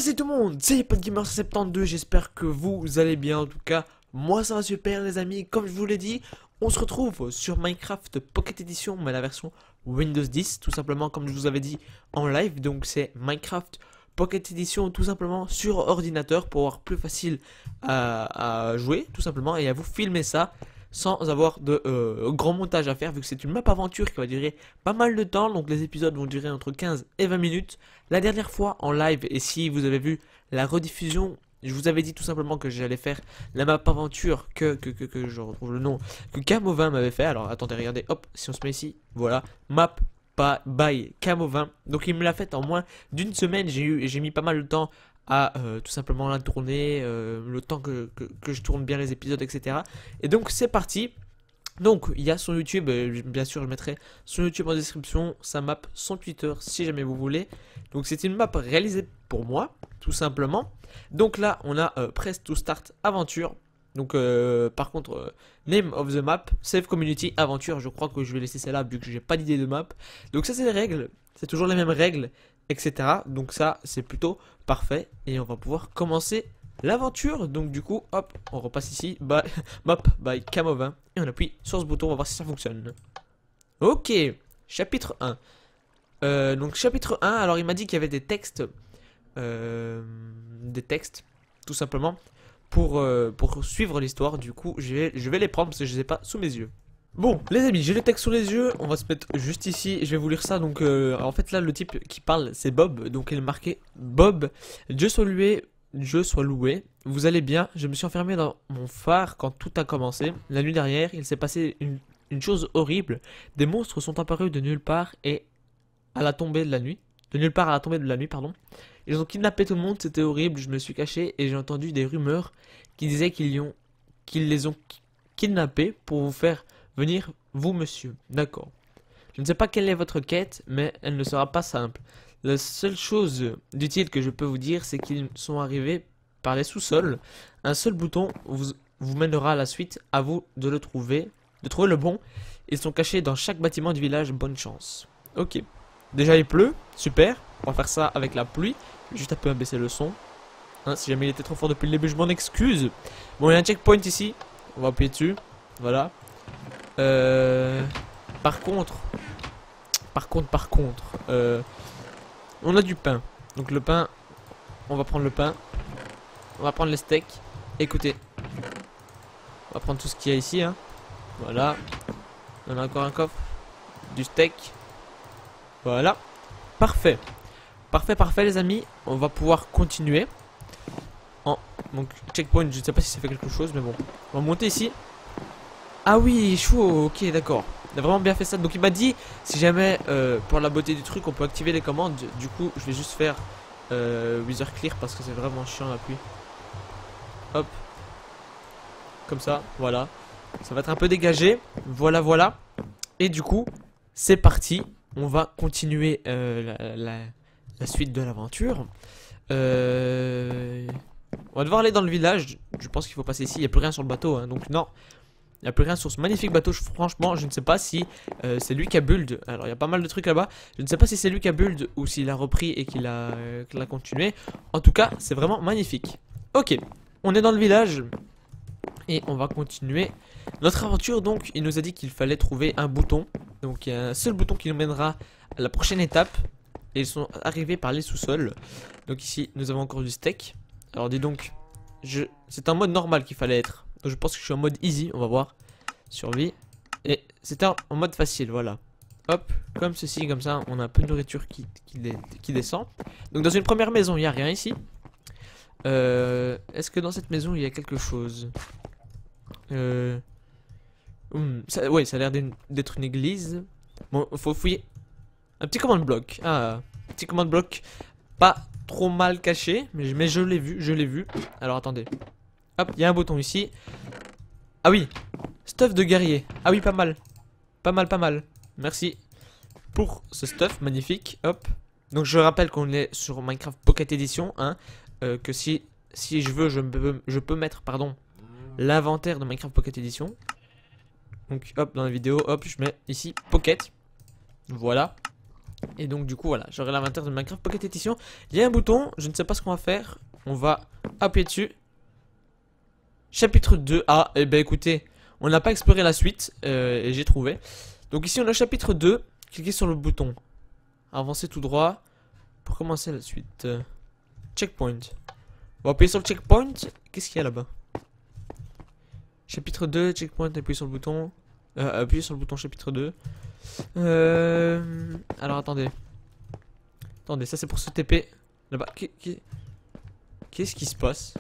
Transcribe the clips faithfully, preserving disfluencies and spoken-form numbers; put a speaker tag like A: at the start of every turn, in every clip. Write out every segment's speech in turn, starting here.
A: Salut tout le monde, c'est PodGamer soixante-douze, j'espère que vous allez bien. En tout cas, moi ça va super les amis. Comme je vous l'ai dit, on se retrouve sur Minecraft Pocket Edition, mais la version Windows dix, tout simplement comme je vous avais dit en live. Donc c'est Minecraft Pocket Edition tout simplement sur ordinateur pour avoir plus facile à, à jouer tout simplement et à vous filmer ça sans avoir de euh, grand montage à faire, vu que c'est une map aventure qui va durer pas mal de temps. Donc les épisodes vont durer entre quinze et vingt minutes. La dernière fois en live, et si vous avez vu la rediffusion, je vous avais dit tout simplement que j'allais faire la map aventure que, que, que, que je retrouve le nom, que Camovin m'avait fait. Alors attendez, regardez, hop, si on se met ici, voilà, map by Camovin. Donc il me l'a fait en moins d'une semaine. J'ai eu, j'ai mis pas mal de temps à euh, tout simplement la tourner, euh, le temps que, que, que je tourne bien les épisodes, et cetera. Et donc c'est parti. Donc il y a son YouTube, euh, bien sûr je mettrai son YouTube en description, sa map, son Twitter si jamais vous voulez. Donc c'est une map réalisée pour moi, tout simplement. Donc là on a euh, Press to Start Aventure. Donc euh, par contre, euh, Name of the Map, Save Community Aventure, je crois que je vais laisser celle-là vu que j'ai pas d'idée de map. Donc ça c'est les règles, c'est toujours les mêmes règles, et cetera. Donc ça c'est plutôt parfait et on va pouvoir commencer l'aventure. Donc du coup hop, on repasse ici, by, map by Camovin et on appuie sur ce bouton, on va voir si ça fonctionne. Ok, chapitre un. euh, Donc chapitre un, alors il m'a dit qu'il y avait des textes, euh, des textes tout simplement pour, euh, pour suivre l'histoire. Du coup je vais, je vais les prendre parce que je les ai pas sous mes yeux. Bon les amis, j'ai le texte sous les yeux, on va se mettre juste ici, je vais vous lire ça. Donc euh, en fait là le type qui parle c'est Bob, donc il est marqué Bob, Dieu soit loué, Dieu soit loué, vous allez bien, je me suis enfermé dans mon phare quand tout a commencé. La nuit dernière il s'est passé une, une chose horrible, des monstres sont apparus de nulle part et à la tombée de la nuit, de nulle part à la tombée de la nuit pardon. Ils ont kidnappé tout le monde, c'était horrible, je me suis caché et j'ai entendu des rumeurs qui disaient qu'ils ont, qu'ils les ont kidnappés pour vous faire venir, vous monsieur, d'accord. Je ne sais pas quelle est votre quête, mais elle ne sera pas simple. La seule chose d'utile que je peux vous dire, c'est qu'ils sont arrivés par les sous-sols. Un seul bouton vous, vous mènera à la suite, à vous de le trouver, de trouver le bon. Ils sont cachés dans chaque bâtiment du village, bonne chance. Ok, déjà il pleut, super, on va faire ça avec la pluie. Juste un peu abaisser le son. Hein, si jamais il était trop fort depuis le début, je m'en excuse. Bon, il y a un checkpoint ici, on va appuyer dessus, voilà. Euh, par contre, par contre, par contre, euh, on a du pain. Donc le pain, on va prendre le pain. On va prendre les steaks. Écoutez, on va prendre tout ce qu'il y a ici. Hein. Voilà. On a encore un coffre. Du steak. Voilà. Parfait. Parfait, parfait les amis. On va pouvoir continuer. En, donc checkpoint, je ne sais pas si ça fait quelque chose, mais bon. On va monter ici. Ah oui, chaud, ok, d'accord. Il a vraiment bien fait ça. Donc il m'a dit, si jamais, euh, pour la beauté du truc, on peut activer les commandes. Du coup, je vais juste faire euh, Wither Clear parce que c'est vraiment chiant la pluie. Hop. Comme ça, voilà. Ça va être un peu dégagé. Voilà, voilà. Et du coup, c'est parti. On va continuer euh, la, la, la suite de l'aventure. Euh... On va devoir aller dans le village. Je pense qu'il faut passer ici. Il n'y a plus rien sur le bateau. Hein, donc non. Il n'y a plus rien sur ce magnifique bateau. Franchement, je ne sais pas si euh, c'est lui qui a build. Alors, il y a pas mal de trucs là-bas. Je ne sais pas si c'est lui qui a build ou s'il a repris et qu'il a, euh, qu'il a continué. En tout cas, c'est vraiment magnifique. Ok, on est dans le village. Et on va continuer notre aventure. Donc, il nous a dit qu'il fallait trouver un bouton. Donc, il y a un seul bouton qui nous mènera à la prochaine étape. Et ils sont arrivés par les sous-sols. Donc ici, nous avons encore du steak. Alors, dis donc, je... c'est un mode normal qu'il fallait être. Donc je pense que je suis en mode easy, on va voir. Survie. Et c'était en mode facile, voilà. Hop, comme ceci, comme ça, on a un peu de nourriture qui, qui, dé, qui descend. Donc dans une première maison, il n'y a rien ici. Euh, Est-ce que dans cette maison, il y a quelque chose euh, hum, ça, ouais, ça a l'air d'être une église. Bon, il faut fouiller. Un petit command block. Ah, un petit command block pas trop mal caché. Mais, mais je l'ai vu, je l'ai vu. Alors attendez. Hop, il y a un bouton ici. Ah oui, stuff de guerrier. Ah oui, pas mal. Pas mal, pas mal. Merci pour ce stuff magnifique. Hop. Donc je rappelle qu'on est sur Minecraft Pocket Edition. Hein, euh, que si, si je veux, je peux, je peux mettre pardon l'inventaire de Minecraft Pocket Edition. Donc hop, dans la vidéo, hop, je mets ici Pocket. Voilà. Et donc du coup voilà, j'aurai l'inventaire de Minecraft Pocket Edition. Il y a un bouton, je ne sais pas ce qu'on va faire. On va appuyer dessus. Chapitre deux. Ah, et eh ben écoutez, on n'a pas exploré la suite euh, et j'ai trouvé. Donc ici on a chapitre deux. Cliquez sur le bouton. Avancez tout droit pour commencer la suite. Euh, checkpoint. On va appuyer sur le checkpoint. Qu'est-ce qu'il y a là-bas? Chapitre deux, checkpoint, appuyez sur le bouton. Euh, appuyez sur le bouton chapitre deux. Euh... Alors attendez. Attendez, ça c'est pour ce T P. Là-bas. Qu'est-ce qui se passe?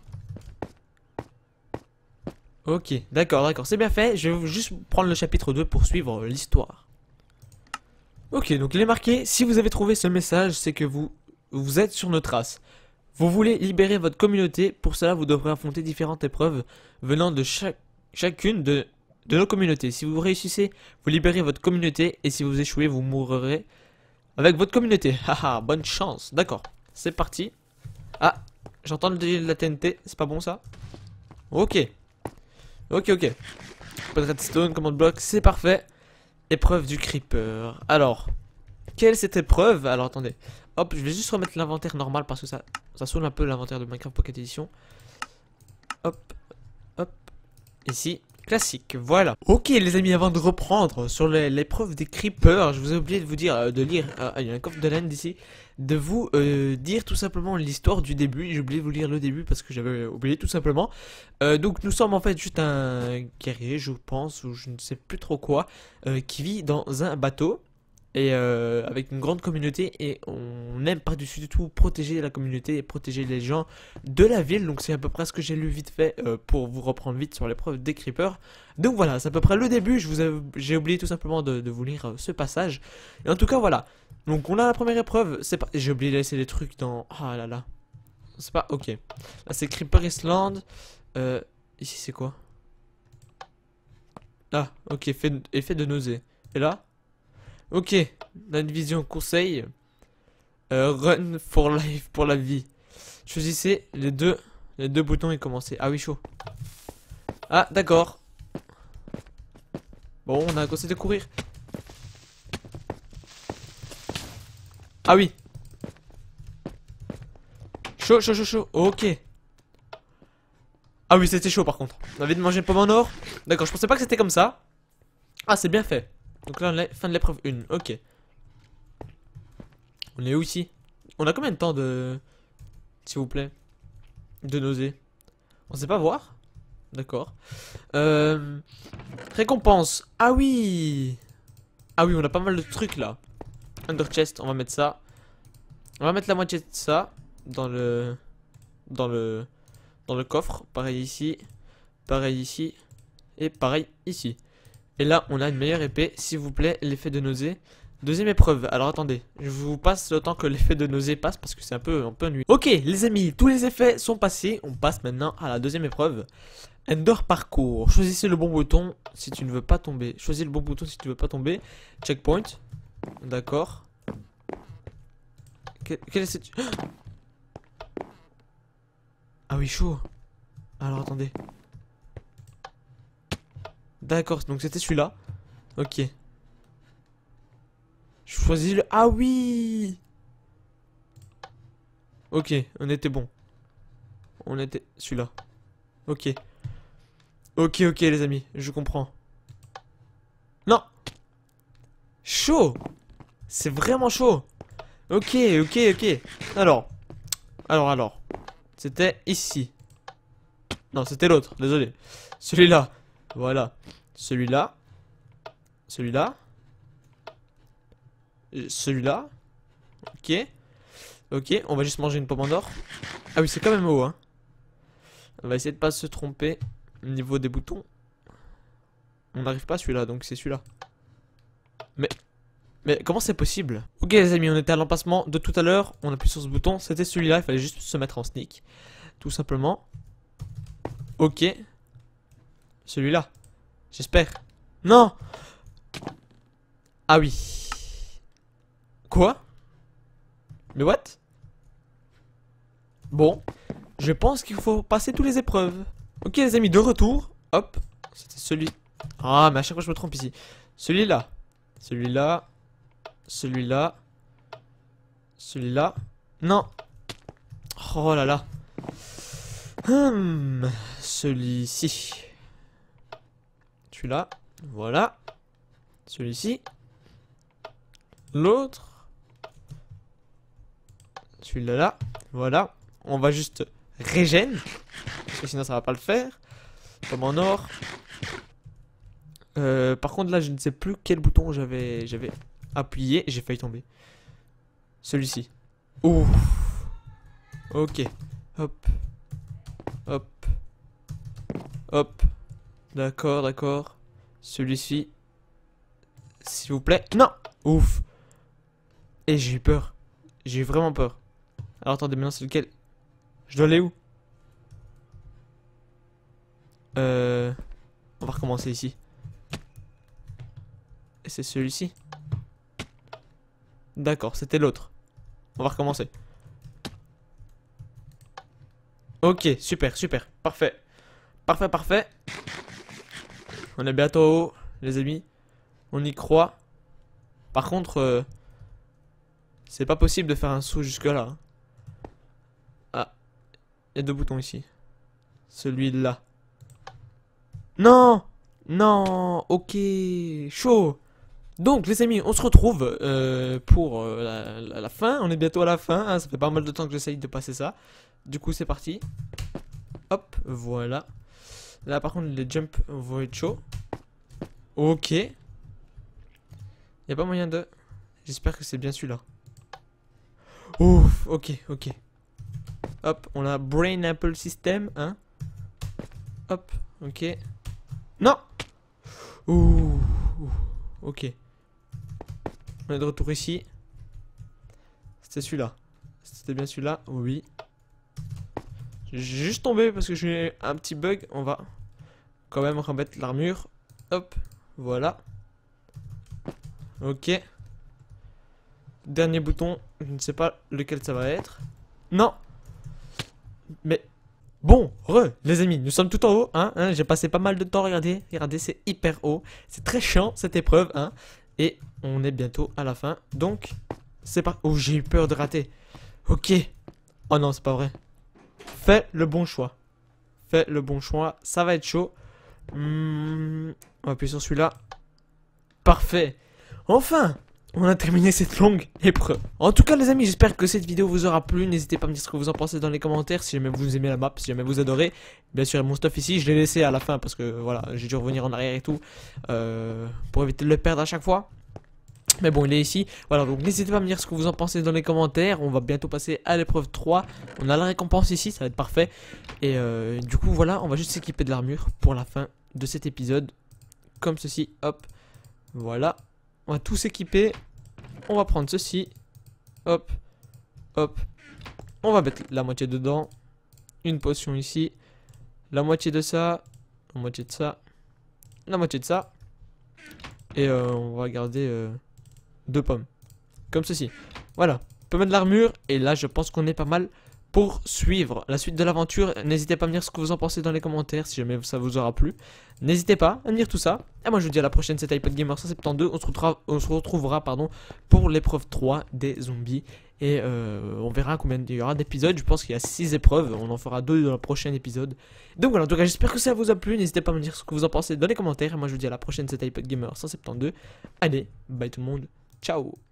A: Ok, d'accord, d'accord, c'est bien fait. Je vais juste prendre le chapitre deux pour suivre l'histoire. Ok, donc il est marqué, si vous avez trouvé ce message, c'est que vous, vous êtes sur nos traces. Vous voulez libérer votre communauté, pour cela vous devrez affronter différentes épreuves venant de chaque, chacune de, de nos communautés. Si vous réussissez, vous libérez votre communauté, et si vous échouez, vous mourrez avec votre communauté. Haha, bonne chance, d'accord, c'est parti. Ah, j'entends de la T N T, c'est pas bon ça? Ok. Ok, ok. Pas de redstone, commande bloc, c'est parfait. Épreuve du creeper. Alors, quelle est cette épreuve? Alors, attendez. Hop, je vais juste remettre l'inventaire normal parce que ça, ça saoule un peu l'inventaire de Minecraft Pocket Edition. Hop, hop. Ici, classique, voilà. Ok, les amis, avant de reprendre sur l'épreuve des creepers, je vous ai oublié de vous dire, euh, de lire, euh, il y a un coffre de laine d'ici, de vous euh, dire tout simplement l'histoire du début. J'ai oublié de vous lire le début parce que j'avais oublié tout simplement. Euh, donc nous sommes en fait juste un guerrier, je pense, ou je ne sais plus trop quoi, euh, qui vit dans un bateau. Et euh, avec une grande communauté, et on n'aime pas du tout protéger la communauté et protéger les gens de la ville. Donc c'est à peu près ce que j'ai lu vite fait euh, pour vous reprendre vite sur l'épreuve des creepers. Donc voilà, c'est à peu près le début. Je vous ai, j'ai oublié tout simplement de, de vous lire euh, ce passage. Et en tout cas voilà. Donc on a la première épreuve. C'est pas, j'ai oublié de laisser des trucs dans. Ah là là. C'est pas ok. Là c'est Creeper Island. Euh, ici c'est quoi? Ah ok, effet, effet de nausée. Et là? Ok, la division conseil. Euh, run for life, pour la vie. Choisissez les deux, les deux boutons et commencez. Ah oui, chaud. Ah, d'accord. Bon, on a un conseil de courir. Ah oui. Chaud, chaud, chaud, chaud. Ok. Ah oui, c'était chaud par contre. On avait de manger une pomme en or. D'accord, je pensais pas que c'était comme ça. Ah, c'est bien fait. Donc là, on est fin de l'épreuve un. Ok. On est où ici? On a combien de temps de... S'il vous plaît. De nausée. On sait pas voir. D'accord. Euh... Récompense. Ah oui. Ah oui, on a pas mal de trucs là. Under chest, on va mettre ça. On va mettre la moitié de ça. Dans le... Dans le... Dans le coffre. Pareil ici. Pareil ici. Et pareil ici. Et là, on a une meilleure épée. S'il vous plaît, l'effet de nausée. Deuxième épreuve. Alors attendez, je vous passe le temps que l'effet de nausée passe parce que c'est un peu, un peu ennuyeux. Ok, les amis, tous les effets sont passés. On passe maintenant à la deuxième épreuve. Ender Parcours. Choisissez le bon bouton si tu ne veux pas tomber. Choisis le bon bouton si tu ne veux pas tomber. Checkpoint. D'accord. Quel, quel est cette... Ah oui, chaud. Alors attendez. D'accord, donc c'était celui-là. Ok. Je choisis le... Ah oui. Ok, on était bon. On était... Celui-là. Ok. Ok, ok les amis, je comprends. Non. Chaud. C'est vraiment chaud. Ok, ok, ok. Alors. Alors, alors. C'était ici. Non, c'était l'autre, désolé. Celui-là. Voilà. Celui-là. Celui-là. Celui-là. Ok. Ok, on va juste manger une pomme en or. Ah oui, c'est quand même haut, hein. On va essayer de pas se tromper au niveau des boutons. On n'arrive pas à celui-là, donc c'est celui-là. Mais... Mais comment c'est possible? Ok les amis, on était à l'emplacement de tout à l'heure. On appuie sur ce bouton, c'était celui-là. Il fallait juste se mettre en sneak. Tout simplement. Ok. Celui-là. J'espère. Non. Ah oui. Quoi? Mais what? Bon. Je pense qu'il faut passer toutes les épreuves. Ok les amis, de retour. Hop. C'était celui... Ah mais à chaque fois je me trompe ici. Celui-là. Celui-là. Celui-là. Celui-là. Non. Oh là là. Hum, celui-ci. Celui-là. Voilà. Celui-ci. L'autre. Celui-là là. Voilà. On va juste régène. Parce que sinon ça va pas le faire. Comme en or. Euh, par contre là je ne sais plus quel bouton j'avais j'avais appuyé. J'ai failli tomber. Celui-ci. Ouf. Ok. Hop. Hop. Hop. D'accord, d'accord. Celui-ci. S'il vous plaît. Non. Ouf. Et j'ai eu peur. J'ai eu vraiment peur. Alors attendez, maintenant c'est lequel? Je dois aller où? Euh... On va recommencer ici. Et c'est celui-ci. D'accord, c'était l'autre. On va recommencer. Ok, super, super, parfait. Parfait, parfait. On est bientôt au haut, les amis. On y croit. Par contre, euh, c'est pas possible de faire un saut jusque là. Hein. Ah, il y a deux boutons ici. Celui-là. Non, non, ok, chaud. Donc les amis, on se retrouve euh, pour euh, la, la, la fin. On est bientôt à la fin, hein. Ça fait pas mal de temps que j'essaye de passer ça. Du coup c'est parti. Hop, voilà. Là par contre les jumps vont être chauds. Ok. Y a pas moyen de... J'espère que c'est bien celui-là. Ouf, ok, ok. Hop, on a Brain Apple System, hein. Hop, ok. Non. Ouh, ok. On est de retour ici. C'était celui-là. C'était bien celui-là, oui. J'ai juste tombé parce que j'ai un petit bug. On va quand même remettre l'armure. Hop, voilà. Ok. Dernier bouton. Je ne sais pas lequel ça va être. Non. Mais bon, re, les amis, nous sommes tout en haut, hein, hein. J'ai passé pas mal de temps, regardez, regardez, c'est hyper haut. C'est très chiant cette épreuve, hein. Et on est bientôt à la fin. Donc, c'est pas... Oh, j'ai eu peur de rater. Ok. Oh non, c'est pas vrai. Fais le bon choix. Fais le bon choix. Ça va être chaud. Mmh, on va appuyer sur celui-là. Parfait. Enfin, on a terminé cette longue épreuve. En tout cas les amis, j'espère que cette vidéo vous aura plu. N'hésitez pas à me dire ce que vous en pensez dans les commentaires. Si jamais vous aimez la map, si jamais vous adorez. Bien sûr mon stuff ici, je l'ai laissé à la fin parce que voilà, j'ai dû revenir en arrière et tout euh, pour éviter de le perdre à chaque fois. Mais bon, il est ici. Voilà, donc n'hésitez pas à me dire ce que vous en pensez dans les commentaires. On va bientôt passer à l'épreuve trois. On a la récompense ici, ça va être parfait. Et euh, du coup voilà, on va juste s'équiper de l'armure pour la fin de cet épisode. Comme ceci, hop. Voilà. On va tout s'équiper. On va prendre ceci. Hop. Hop. On va mettre la moitié dedans. Une potion ici. La moitié de ça. La moitié de ça. La moitié de ça. Et euh, on va garder euh, deux pommes. Comme ceci. Voilà. On peut mettre de l'armure. Et là, je pense qu'on est pas mal pour suivre la suite de l'aventure. N'hésitez pas à me dire ce que vous en pensez dans les commentaires si jamais ça vous aura plu. N'hésitez pas à me dire tout ça. Et moi je vous dis à la prochaine, c'était iPod Gamer cent soixante-douze. On se retrouvera, on se retrouvera pardon, pour l'épreuve trois des zombies. Et euh, on verra combien il y aura d'épisodes. Je pense qu'il y a six épreuves. On en fera deux dans le prochain épisode. Donc voilà, en tout cas j'espère que ça vous a plu. N'hésitez pas à me dire ce que vous en pensez dans les commentaires. Et moi je vous dis à la prochaine, c'était iPod Gamer cent soixante-douze. Allez, bye tout le monde. Ciao.